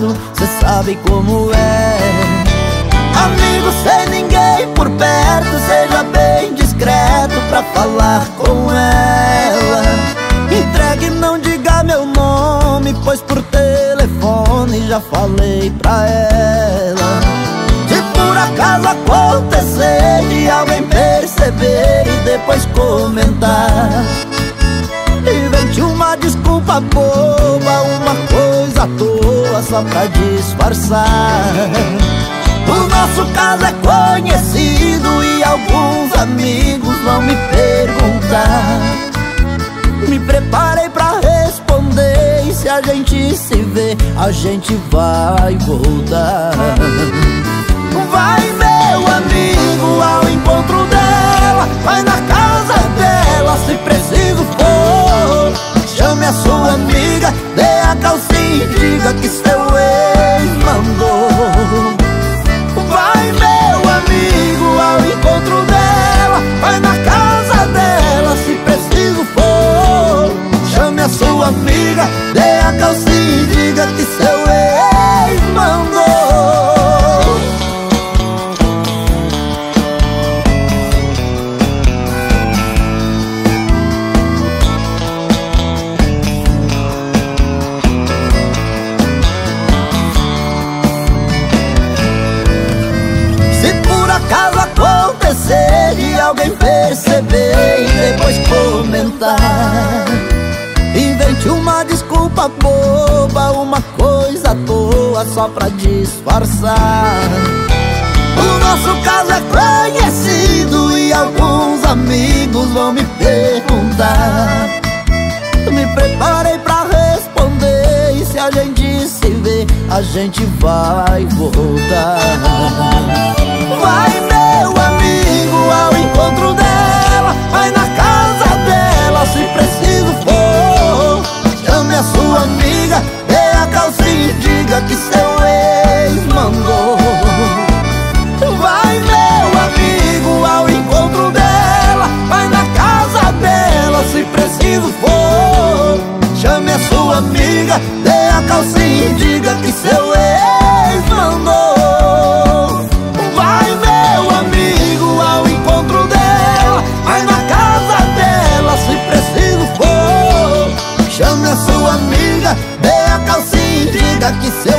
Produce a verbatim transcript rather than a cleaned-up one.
lado, cê sabe como é. Amigo sem ninguém por perto, seja bem discreto pra falar com ela. Entregue, não diga meu nome, pois por telefone já falei pra ela. Se por acaso acontecer de alguém perceber e depois comentar, invente uma desculpa boba, uma coisa à toa só pra disfarçar. O nosso caso é conhecido e alguns amigos vão me perguntar. Me preparei pra responder, e se a gente se vê, a gente vai voltar. Vai, meu amigo, ao encontro dela, vai na casa dela, se preciso for. Chame a sua amiga, dê a calcinha e diga que seu ex mandou. Vai, meu amigo, ao encontro dela, vai na casa dela, se preciso for. Chame a sua amiga, dê a calcinha e diga que seu ex mandou. Caso acontecer de alguém perceber e depois comentar, invente uma desculpa boba, uma coisa à toa só pra disfarçar. O nosso caso é conhecido e alguns amigos vão me perguntar. Me preparei pra responder, e se a gente se vê, a gente vai voltar. Vai, meu amigo, ao encontro dela, vai na casa dela, se preciso for. Chame a sua amiga, dê a calcinha e diga que seu ex mandou. Vai, meu amigo, ao encontro dela, vai na casa dela, se preciso for. Chame a sua amiga, dê a calcinha e diga que seu ex mandou. Chame a sua amiga, dê a calcinha e diga que seu